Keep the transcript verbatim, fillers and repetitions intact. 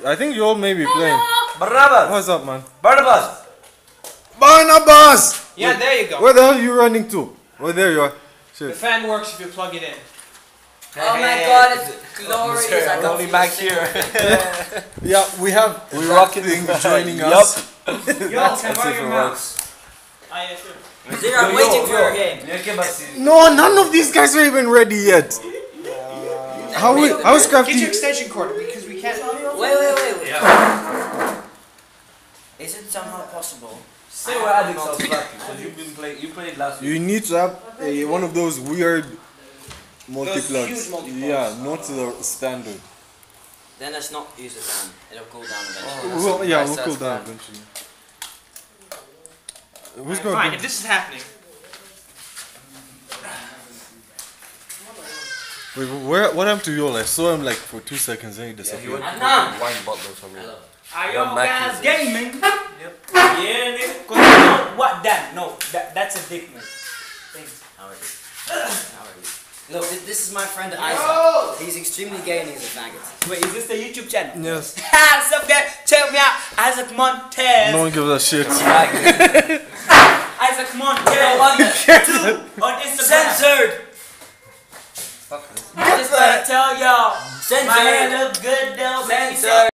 I think you all may be playing. Barnabas! What's up, man? Barnabas! Barnabas! Yeah, Wait, there you go. Where the hell are you running to? Oh, there you are. The Shit. fan works if you plug it in. Oh my god, it's glorious. I can Only feel back the here. Yeah, we have We rocking thing the joining Yup. us. Yo, That's can as I if borrow it your works. mouse? Ah, yeah, sure. Zero, I'm waiting for your game. No, none of these guys are even ready yet. How we, how's Get your Crafty? extension cord because we can't. Wait, wait, wait, wait. Yeah. Is it somehow possible? Say we're adding some back because you've been playing. You played last week. You need to have a, one of those weird huge multi-plugs. multi-plugs. Yeah, not the standard. Then let's not use it down. It'll cool down eventually. Well, yeah, nice we'll cool ass down plan. eventually. Who's Fine, going if this is happening. Wait, where, what happened to Yol? I saw him like for two seconds and he Yeah, he disappeared. went to Nah. wine bottle or something. Hello. Are Yeah, you Mac guys is- gaming? Yep. Yeah, nigga. Cause you know what that? No, that that's a dick move. Thanks. How are you? How are you? Look, thi- this is my friend Isaac. He's extremely gay and he's a faggot. Wait, is this the YouTube channel? Yes. Ha! Sup, guys? Check me out, Isaac Montez. No one gives a shit. Isaac Montez. Two on Instagram. Censored! I just wanna tell y'all, my hair Censored! look good though. baby. Censored!